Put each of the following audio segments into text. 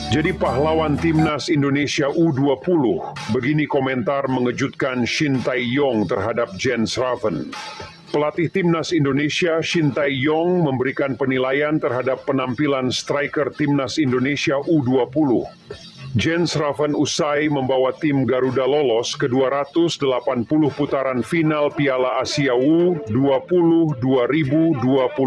Jadi pahlawan timnas Indonesia U20, begini komentar mengejutkan Shin Tae-yong terhadap Jens Raven. Pelatih timnas Indonesia Shin Tae-yong memberikan penilaian terhadap penampilan striker timnas Indonesia U20. Jens Raven usai membawa tim Garuda lolos ke 280 putaran final Piala Asia U20 2025.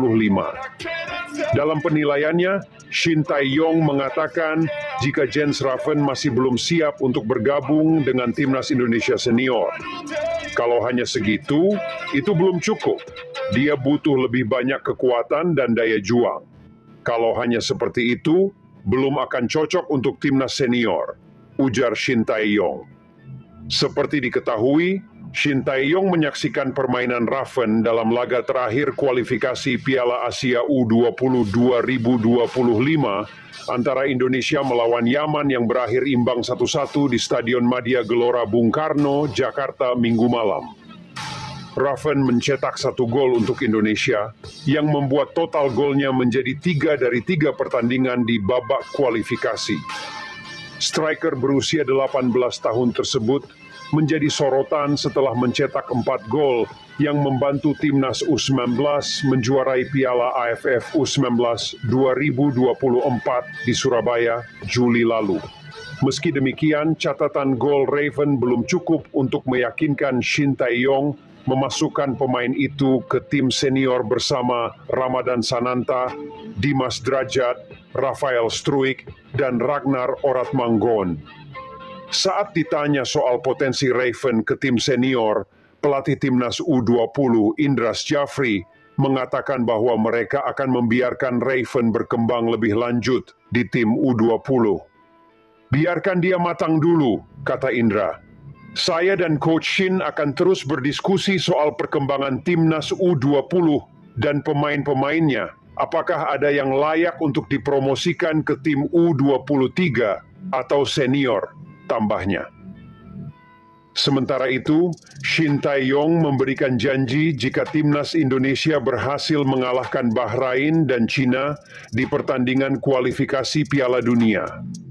Dalam penilaiannya, Shin Tae-yong mengatakan jika Jens Raven masih belum siap untuk bergabung dengan timnas Indonesia senior. Kalau hanya segitu, itu belum cukup. Dia butuh lebih banyak kekuatan dan daya juang. Kalau hanya seperti itu, belum akan cocok untuk timnas senior, ujar Shin Tae-yong. Seperti diketahui, Shin Tae-yong menyaksikan permainan Raven dalam laga terakhir kualifikasi Piala Asia U20 2025 antara Indonesia melawan Yaman yang berakhir imbang 1-1 di Stadion Madia Gelora Bung Karno, Jakarta, Minggu malam. Raven mencetak 1 gol untuk Indonesia, yang membuat total golnya menjadi 3 dari 3 pertandingan di babak kualifikasi. Striker berusia 18 tahun tersebut menjadi sorotan setelah mencetak 4 gol yang membantu timnas U19 menjuarai Piala AFF U19 2024 di Surabaya, Juli lalu. Meski demikian, catatan gol Raven belum cukup untuk meyakinkan Shin Tae-yong memasukkan pemain itu ke tim senior bersama Ramadan Sananta, Dimas Drajat, Rafael Struijk, dan Ragnar Oratmangun. Saat ditanya soal potensi Raven ke tim senior, pelatih timnas U20 Indra Syafri mengatakan bahwa mereka akan membiarkan Raven berkembang lebih lanjut di tim U20. Biarkan dia matang dulu, kata Indra. Saya dan Coach Shin akan terus berdiskusi soal perkembangan timnas U20 dan pemain-pemainnya. Apakah ada yang layak untuk dipromosikan ke tim U23 atau senior, tambahnya. Sementara itu, Shin Tae-yong memberikan janji jika timnas Indonesia berhasil mengalahkan Bahrain dan Cina di pertandingan kualifikasi Piala Dunia.